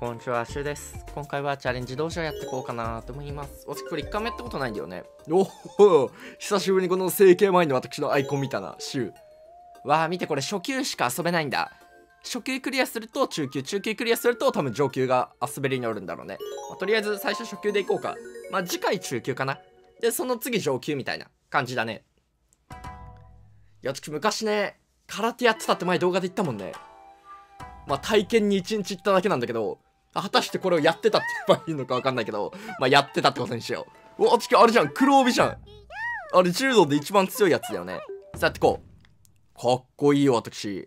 こんにちは、シュウです。今回はチャレンジ道場やっていこうかなと思います。私これ1回もやったことないんだよね。おお、久しぶりにこの整形前の私のアイコン見たな、シュウ。わあ、見てこれ初級しか遊べないんだ。初級クリアすると中級、中級クリアすると多分上級が遊べるようになるんだろうね。とりあえず最初初級でいこうか。次回中級かな。で、その次上級みたいな感じだね。いや、私昔ね、空手やってたって前動画で言ったもんね。体験に1日行っただけなんだけど、果たしてこれをやってたって言えばいいのかわかんないけど、やってたってことにしよう。あれじゃん、黒帯じゃん。あれ、柔道で一番強いやつだよね。さあやってこう。かっこいいよ、私。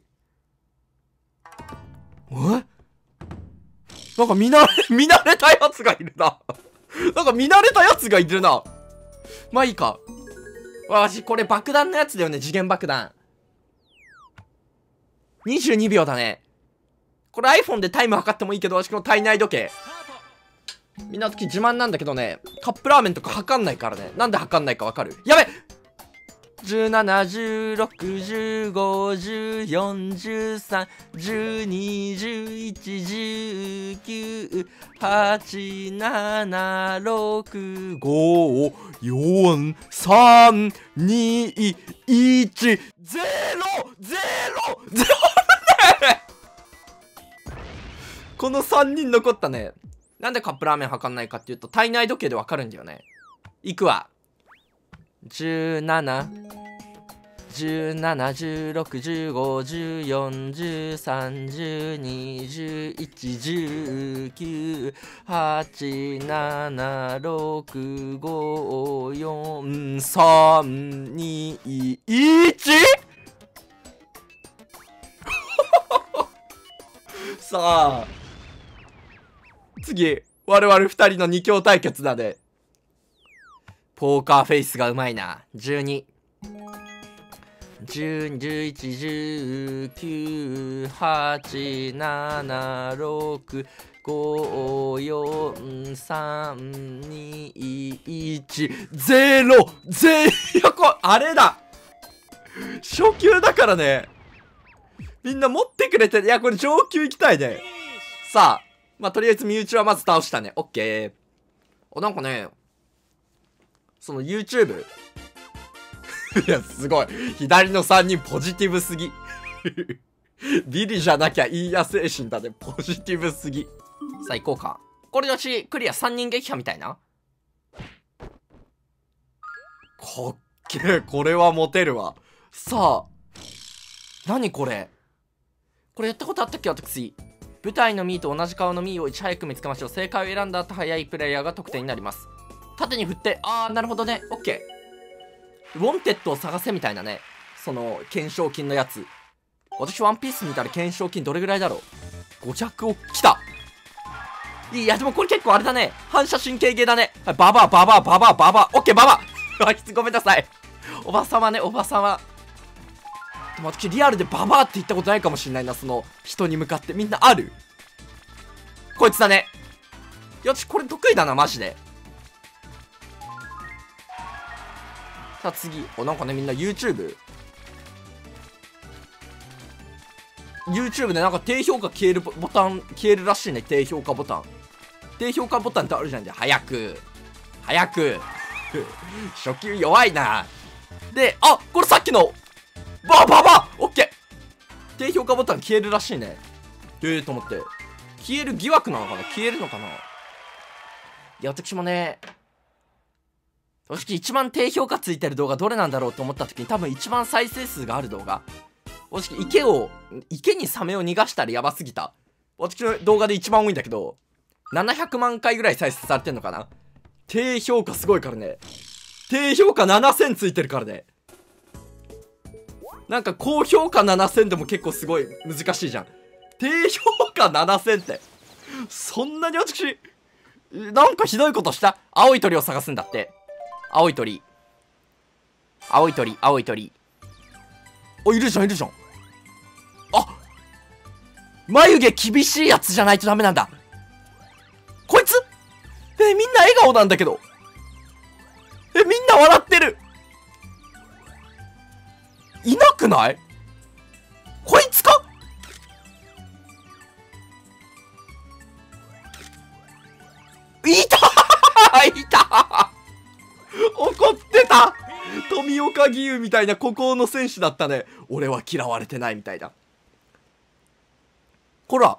なんか見慣れたやつがいるな。なんか見慣れたやつがいるな。まあいいか。私、これ爆弾のやつだよね、次元爆弾。22秒だね。これ iPhone でタイム測ってもいいけど、私この体内時計。みんな時自慢なんだけどね、カップラーメンとか測んないからね。なんで測んないかわかる？やべ！ 17、16、15、14、13、12、11、19、8、7、6、5、4、3、2、1、0、0、0！この3人残ったね。なんでカップラーメン測んないかっていうと、体内時計でわかるんだよね。いくわ。17、16、15、14、13、12、11、19、8、7、6、5、4、3、2、1！ さあ。次、我々2人の2強対決だね。ポーカーフェイスがうまいな。12、11、19、8、7、6、5、4、3、2、1、0、0、あれだ！初級だからね。みんな持ってくれて、いや、これ上級行きたいね。さあ、とりあえず身内はまず倒したね。オッケー。なんかね、その YouTube いや、すごい。左の3人ポジティブすぎ。ビリじゃなきゃいいや精神だね。ポジティブすぎ。さあ、行こうか。これだし、クリア3人撃破みたいな。かっけえ。これはモテるわ。さあ、何これ？これやったことあったっけ、私。舞台のミーと同じ顔のミーをいち早く見つけましょう。正解を選んだ後、早いプレイヤーが得点になります。縦に振って、なるほどね。オッケー。ウォンテッドを探せみたいなね。その、懸賞金のやつ。私、ワンピース見たら懸賞金どれぐらいだろう？ 5 着を来た。いや、でもこれ結構あれだね。反射神経ゲーだね。はい、ババア。オッケー、ババア。ごめんなさい。おばさまね、おばさま。でも私リアルでババアって言ったことないかもしんないな。その人に向かって。みんなある？こいつだね。よし、これ得意だな、マジで。さあ次。なんかね、みんな YouTube でなんか低評価消えるボタン消えるらしいね。低評価ボタンってあるじゃん。早く初級弱いな。で、これさっきのババオッケー。低評価ボタン消えるらしいね。と思って。消える疑惑なのかな？消えるのかな？いや、私もね、私一番低評価ついてる動画どれなんだろうと思った時に、多分一番再生数がある動画。私池にサメを逃がしたらやばすぎた。私の動画で一番多いんだけど、700万回ぐらい再生されてんのかな？低評価すごいからね。低評価7000ついてるからね。なんか高評価7000でも結構すごい難しいじゃん。低評価7000って。そんなに私、なんかひどいことした？青い鳥を探すんだって。青い鳥。いるじゃん。眉毛厳しいやつじゃないとダメなんだ。こいつ？みんな笑顔なんだけど。みんな笑ってる。いなくない？こいつか？ いたいた怒ってた。富岡義勇みたいな孤高の選手だったね。俺は嫌われてないみたいな。ほら。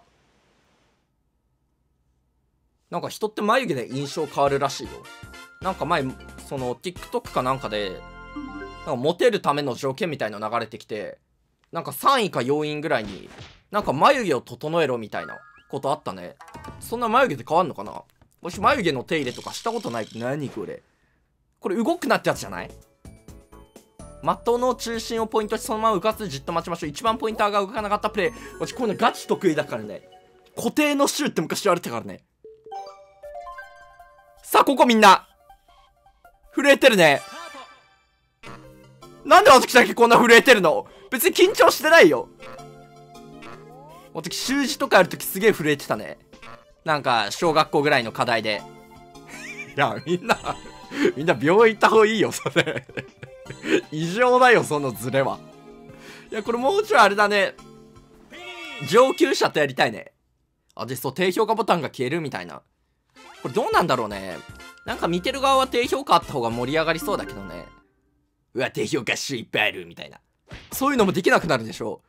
なんか人って眉毛で印象変わるらしいよ。なんか前、その TikTok かなんかで、なんかモテるための条件みたいの流れてきて、なんか3位か4位ぐらいに、なんか眉毛を整えろみたいなことあったね。そんな眉毛で変わんのかな。もし眉毛の手入れとかしたことない。何これ。これ動くなってやつじゃない？的の中心をポイントしてそのまま浮かせてじっと待ちましょう。一番ポインターが動かなかったプレイ。私こういうのガチ得意だからね。固定のシューって昔言われてたからね。さあ、ここみんな。震えてるね。なんで私だけこんな震えてるの？別に緊張してないよ。私、習字とかやるときすげえ震えてたね。なんか、小学校ぐらいの課題で。いや、みんな病院行った方がいいよ、それ。異常だよ、そのズレは。いや、これもうちょいあれだね。上級者とやりたいね。あ、で、そう、低評価ボタンが消えるみたいな。これどうなんだろうね。なんか見てる側は低評価あった方が盛り上がりそうだけどね。うわ、低評価集いっぱいあるみたいな。そういうのもできなくなるでしょ。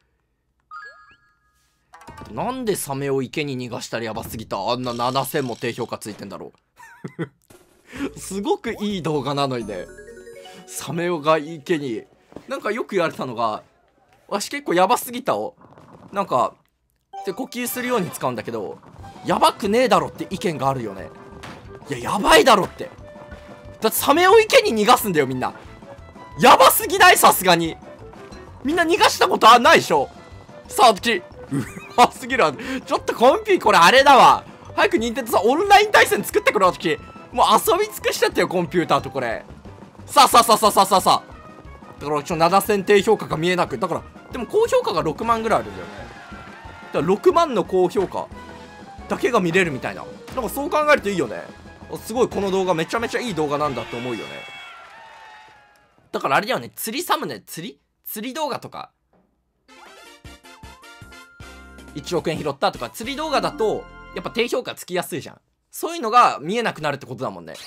なんでサメを池に逃がしたらやばすぎた。あんな7000も低評価ついてんだろう。すごくいい動画なのにね。サメが池に。なんかよく言われたのが、わし結構やばすぎたを。なんか、で呼吸するように使うんだけど、やばくねえだろって意見があるよね。いや、やばいだろって。だってサメを池に逃がすんだよ、みんな。やばすぎない？さすがに。みんな逃がしたことないでしょ。さあ、私、うますぎるわ。ちょっとコンピこれあれだわ。早く任天堂さんオンライン対戦作ってくれ、私。もう遊び尽くしちゃったよ、コンピューターとこれ。さあ。だからちょっと7000低評価が見えなく。だから、でも高評価が6万ぐらいあるんだよね。だから6万の高評価だけが見れるみたいな。なんかそう考えるといいよね。すごいこの動画めちゃめちゃいい動画なんだって思うよね。だからあれだよね、釣りサムネ、釣り動画とか。1億円拾ったとか、釣り動画だと、やっぱ低評価つきやすいじゃん。そういうのが見えなくなるってことだもんね。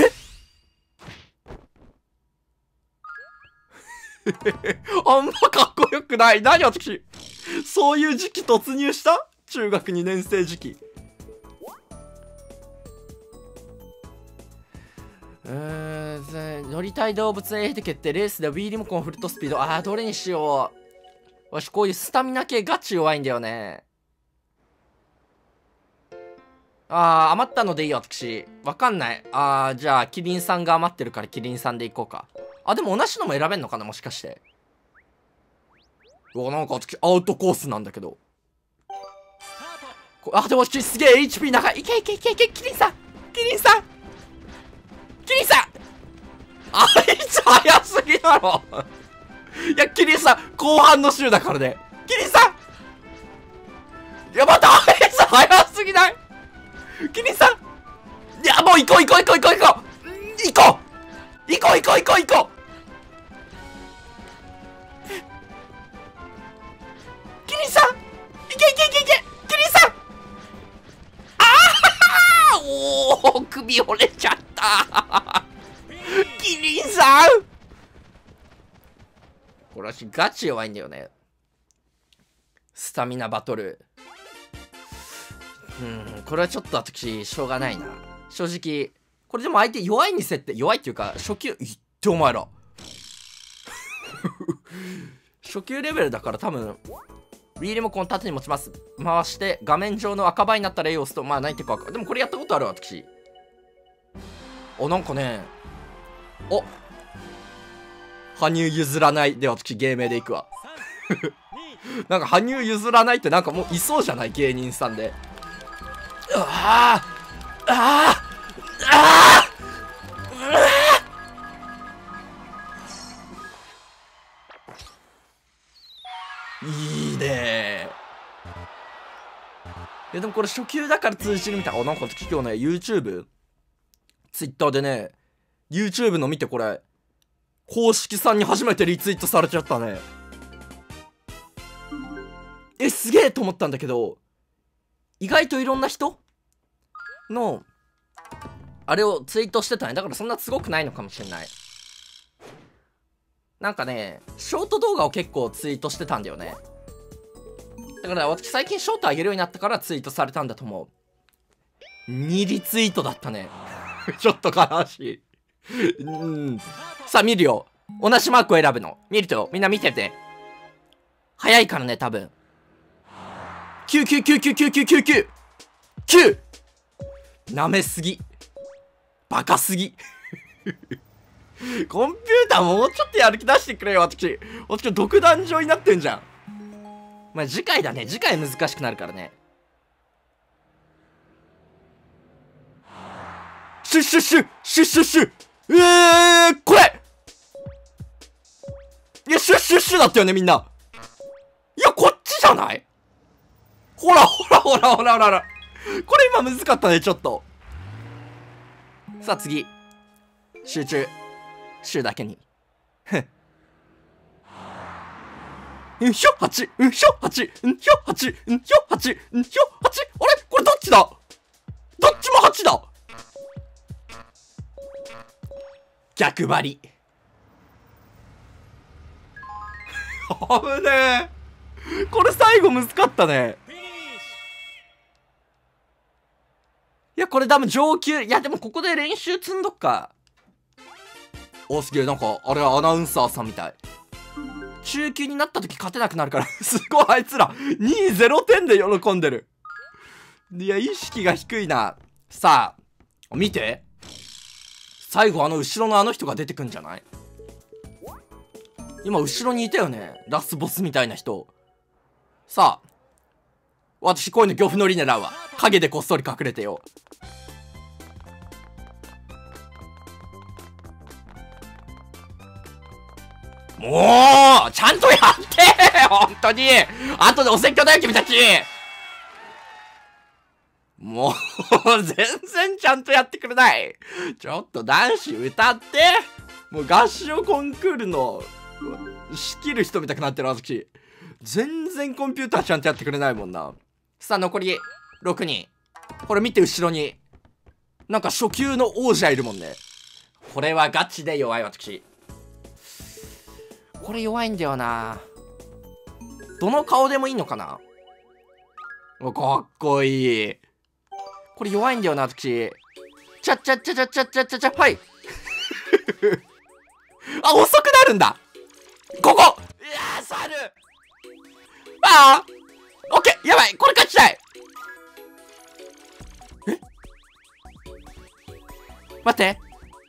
あんまかっこよくない。何私、そういう時期突入した？中学2年生時期。乗りたい動物へて決定。レースで Wii リモコンフルトスピード。どれにしよう。わしこういうスタミナ系ガチ弱いんだよね。余ったのでいいよ、私。わかんない。じゃあ、キリンさんが余ってるからキリンさんでいこうか。でも同じのも選べんのかな、もしかして。なんか私、アウトコースなんだけど。でも私、すげえ HP 長い。いけ、キリンさんあいつ早すぎだろ。いや、キリンさん、後半の週だからね。キリンさん、いや、またあいつ早すぎない？キリンさん、いや、もう行こう。キリンさん、いけ、キリンさん。首折れちゃった。キリンさん、これ私ガチ弱いんだよね。スタミナバトル。これはちょっと私しょうがないな、正直。これでも相手弱いに設定、弱いっていうか初級いってお前ら初級レベルだから多分Wii リモコン縦に持ちます。回して画面上の赤バイになったら A を押すと何ていうかでもこれやったことあるわ私。なんかね、羽生譲らないで私芸名でいくわなんか羽生譲らないってなんかもういそうじゃない、芸人さんで。いいねでもこれ初級だから通じるみたいな。なんか今日ね YouTube、Twitter でね YouTube の見て、これ公式さんに初めてリツイートされちゃったね。すげえと思ったんだけど、意外といろんな人のあれをツイートしてたね。だからそんなすごくないのかもしれない。なんかね、ショート動画を結構ツイートしてたんだよね。だから私最近ショート上げるようになったからツイートされたんだと思う。2リツイートだったね。ちょっと悲しい。さあ見るよ。同じマークを選ぶの。見るとよ。みんな見てて。早いからね、多分。9！なめすぎ。バカすぎ。コンピューターもうちょっとやる気出してくれよ、私。私、独壇場になってんじゃん。まあ、次回だね。次回難しくなるからね。シュッシュッシュッシュッシュッシュッこれいや、シュッシュッシュだったよね、みんな。いや、こっちじゃない？ほら。これ今難かったね、ちょっと。さあ、次。集中。シュだけに。うんひょ8、うんひょ8、うんひょ8、うんひょ8、うんひょ8。あれこれどっちだ？どっちも8だ。逆張り。危ねえ。これ最後難かったね。いや、これ多分上級。いや、でもここで練習積んどっか。お、すげえ。なんか、あれはアナウンサーさんみたい。中級になった時勝てなくなるから。すごい、あいつら。2-0点で喜んでる。いや、意識が低いな。さあ、見て。最後後ろのあの人が出てくんじゃない？今後ろにいたよね。ラスボスみたいな人。さあ。私こういうの漁夫の利狙うわ。影でこっそり隠れてよ。もうちゃんとやって本当に後でお説教だよ君たち。もう全然ちゃんとやってくれない。ちょっと男子歌って。もう合唱コンクールの仕切る人みたくなってる私。全然コンピューターちゃんとやってくれないもんな。さあ残り6人。これ見て後ろに。なんか初級の王者いるもんね。これはガチで弱い私。これ弱いんだよな。どの顔でもいいのかな。かっこいい。これ弱いんだよな私。ちゃっちゃっちゃちゃっちゃっちゃっちゃちゃ。はいあ、遅くなるんだ。ここ。いやー、猿。ああオッケー。やばい、これ勝ちたい。え、待って、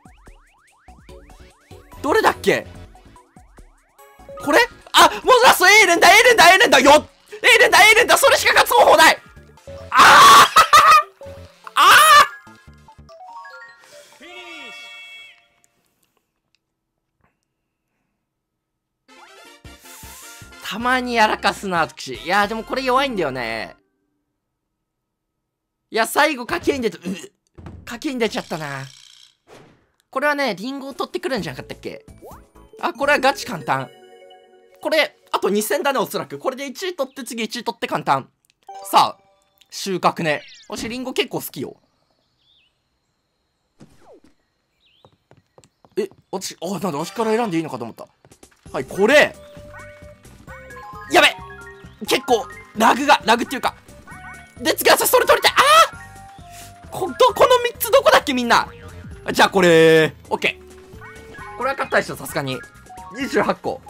どれだっけこれ。あ、もうラストエーレンだよ。エーレンだ。それしか勝つ方法ない。ああたまにやらかすな、私。いや、でもこれ弱いんだよね。いや、最後、賭けに出ちゃったな。これはね、リンゴを取ってくるんじゃなかったっけ？あ、これはガチ簡単。これ、あと2戦だね、おそらく。これで1位取って、次1位取って簡単。さあ、収穫ね。私、リンゴ結構好きよ。私、なんだ、私から選んでいいのかと思った。はい、これ。やべ！結構、ラグっていうか。で、次はそれ取りたい。この3つどこだっけみんな。じゃあこれ、オッケー。これは勝ったでしょ、さすがに。28個。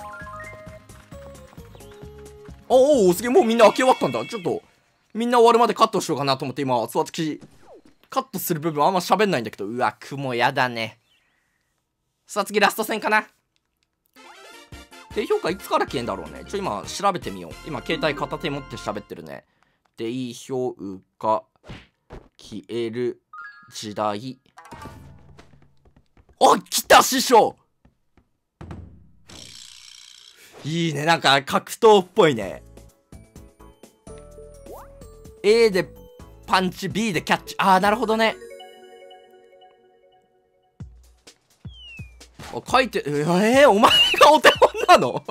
お、すげえ、もうみんな開け終わったんだ。ちょっと、みんな終わるまでカットしようかなと思って今、私、カットする部分あんま喋んないんだけど、うわ、雲やだね。さあ次ラスト戦かな。低評価いつから消えんだろうね。今調べてみよう。今携帯片手持って喋ってるね。低評価消える時代。あ、来た師匠。いいね、なんか格闘っぽいね。A でパンチ、B でキャッチ。なるほどね。書いて、お前がお手本なの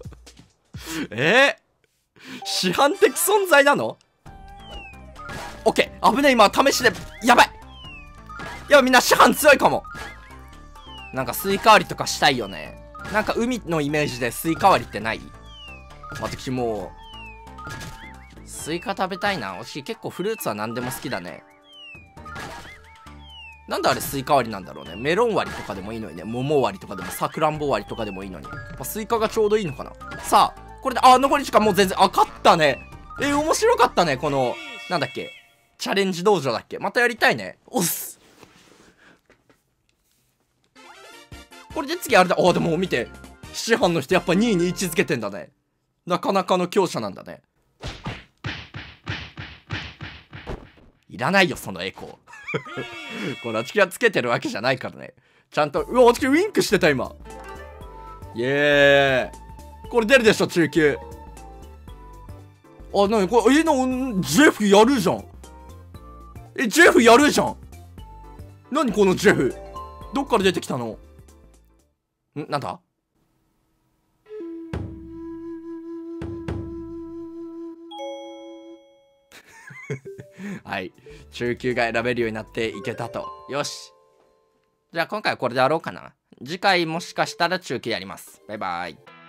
市販的存在なの？オッケー。危ねえ、今試しで、やばい。 いや、みんな師範強いかも。なんかスイカ割りとかしたいよね。なんか海のイメージでスイカ割りってない？私もうスイカ食べたいな。私結構フルーツは何でも好きだね。なんであれスイカ割りなんだろうね。メロン割りとかでもいいのにね。桃割りとかでもさくらんぼ割りとかでもいいのに、スイカがちょうどいいのかな。さあこれで、残り時間もう全然、勝ったね。面白かったね。このなんだっけ、チャレンジ道場だっけ。またやりたいね。おっす。これで次あれだ。でも見て、師範の人やっぱ2位に位置づけてんだね。なかなかの強者なんだね。いらないよそのエコーこれあちきがつけてるわけじゃないからね。ちゃんと、あちきウィンクしてた今。イエーイ。これ出るでしょ中級。なにこれ、ジェフやるじゃん。ジェフやるじゃん。なにこのジェフ、どっから出てきたの？なんだはい。中級が選べるようになっていけたと。よし。じゃあ今回はこれでやろうかな。次回もしかしたら中級やります。バイバイ。